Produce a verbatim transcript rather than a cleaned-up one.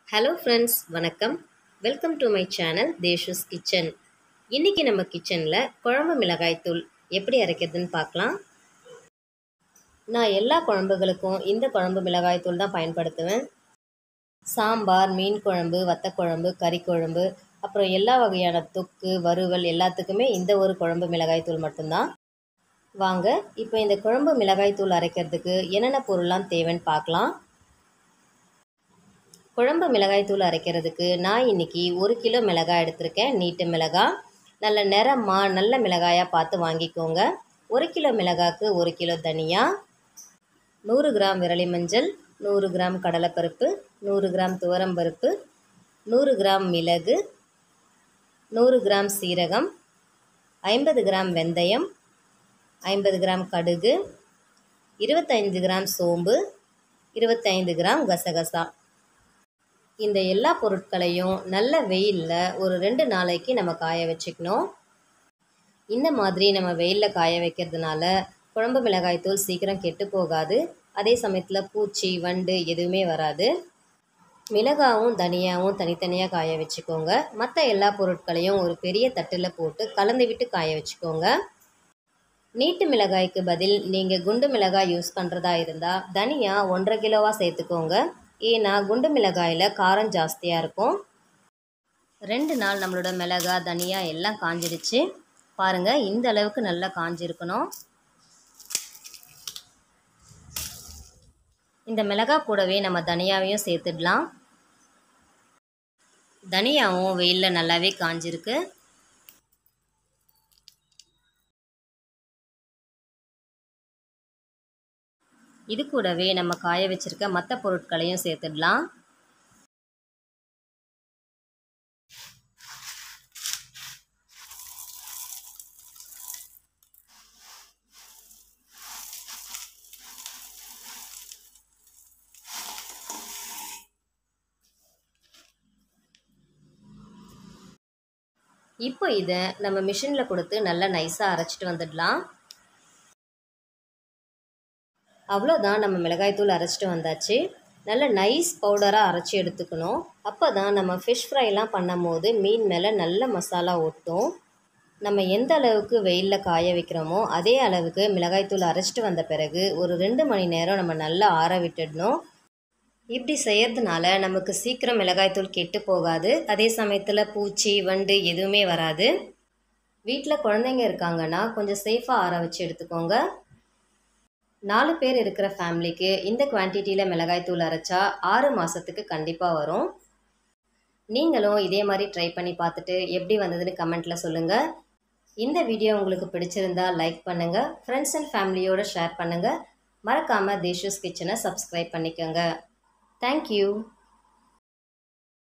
Hello friends, வணக்கம். Welcome to my channel Deashu's Kitchen. இன்னைக்கு நம்ம கிச்சன்ல குழம்பு மிளகாய் தூள் எப்படி அரைக்கிறதுன்னு பார்க்கலாம். நான் எல்லா குழம்புகளுக்கும் இந்த குழம்பு மிளகாய் தூள் தான் பயன்படுத்துவேன். சாம்பார், மீன் குழம்பு, வத்த குழம்பு, கறி குழம்பு, அப்புறம் எல்லா வகையான தொக்கு, வறுவல் எல்லாத்துக்குமே இந்த ஒரு குழம்பு மிளகாய் தூள் மட்டும்தான். வாங்க இப்போ இந்த குழம்பு மிளகாய் தூள் அரைக்கிறதுக்கு என்னென்ன பொருள்லாம் தேவைன்னு பார்க்கலாம். குழம்பு மிளகாய் தூள் அரைக்கிறதுக்கு நான் இன்றைக்கி ஒரு கிலோ மிளகாய் எடுத்திருக்கேன். நீட்டு மிளகாய் நல்ல நிறமாக நல்ல மிளகாயாக பார்த்து வாங்கிக்கோங்க. ஒரு கிலோ மிளகாய்க்கு ஒரு கிலோ தனியா, நூறு கிராம் விரலி மஞ்சள், நூறு கிராம் கடலைப்பருப்பு, நூறு கிராம் துவரம்பருப்பு, நூறு கிராம் மிளகு, நூறு கிராம் சீரகம், ஐம்பது கிராம் வெந்தயம், ஐம்பது கிராம் கடுகு, இருபத்தைந்து கிராம் சோம்பு, இருபத்தைந்து கிராம் கசகசா. இந்த எல்லா பொருட்களையும் நல்ல வெயிலில் ஒரு ரெண்டு நாளைக்கு நம்ம காய வச்சுக்கணும். இந்த மாதிரி நம்ம வெயிலில் காய வைக்கிறதுனால குழம்பு மிளகாய் தூள் சீக்கிரம் கெட்டு போகாது. அதே சமயத்தில் பூச்சி வண்டு எதுவுமே வராது. மிளகாவும் தனியாகவும் தனித்தனியாக காய வச்சுக்கோங்க. மற்ற எல்லா பொருட்களையும் ஒரு பெரிய தட்டில் போட்டு கலந்து விட்டு காய வச்சுக்கோங்க. நீட்டு மிளகாய்க்கு பதில் நீங்கள் குண்டு மிளகாய் யூஸ் பண்ணுறதா இருந்தால் தனியாக ஒன்றரை கிலோவாக சேர்த்துக்கோங்க. ஏன்னா குண்டு மிளகாயில் காரம் ஜாஸ்தியாக இருக்கும். ரெண்டு நாள் நம்மளோட மிளகாய் தனியா எல்லாம் காஞ்சிடுச்சு. பாருங்கள், இந்த அளவுக்கு நல்லா காஞ்சிருக்கணும். இந்த மிளகாய் கூடவே நம்ம தனியாவையும் சேர்த்துடலாம். தனியாவும் வெயிலில் நல்லாவே காஞ்சிருக்கு. இது கூடவே நம்ம காய வச்சிருக்க மற்ற பொருட்களையும் சேர்த்துடலாம். இப்போ இதை நம்ம மிஷினில் கொடுத்து நல்லா நைஸாக அரைச்சிட்டு வந்துடலாம். அவ்வளோதான், நம்ம மிளகாய்த்தூள் அரைச்சிட்டு வந்தாச்சு. நல்ல நைஸ் பவுடராக அரைச்சி எடுத்துக்கணும். அப்போ தான் நம்ம ஃபிஷ் ஃப்ரைலாம் பண்ணும் போது மீன் மேலே நல்ல மசாலா ஒட்டும். நம்ம எந்த அளவுக்கு வெயிலில் காய வைக்கிறோமோ அதே அளவுக்கு மிளகாய்த்தூள் அரைச்சிட்டு வந்த பிறகு ஒரு ரெண்டு மணி நேரம் நம்ம நல்லா ஆற விட்டுடணும். இப்படி செய்கிறதுனால நமக்கு சீக்கிரம் மிளகாய்த்தூள் கெட்டு போகாது. அதே சமயத்தில் பூச்சி வண்டு எதுவுமே வராது. வீட்டில் குழந்தைங்க இருக்காங்கன்னா கொஞ்சம் சேஃபாக ஆற வச்சு எடுத்துக்கோங்க. நாலு பேர் இருக்கிற ஃபேமிலிக்கு இந்த குவான்டிட்டியில் மிளகாய்த்தூள் அரைச்சா ஆறு மாதத்துக்கு கண்டிப்பாக வரும். நீங்களும் இதே மாதிரி ட்ரை பண்ணி பார்த்துட்டு எப்படி வந்ததுன்னு கமெண்ட்டில் சொல்லுங்கள். இந்த வீடியோ உங்களுக்கு பிடிச்சிருந்தா லைக் பண்ணுங்கள், ஃப்ரெண்ட்ஸ் அண்ட் ஃபேமிலியோடு ஷேர் பண்ணுங்கள். மறக்காமல் தேஷூஸ் கிச்சனை சப்ஸ்கிரைப் பண்ணிக்கோங்க. தேங்க்யூ.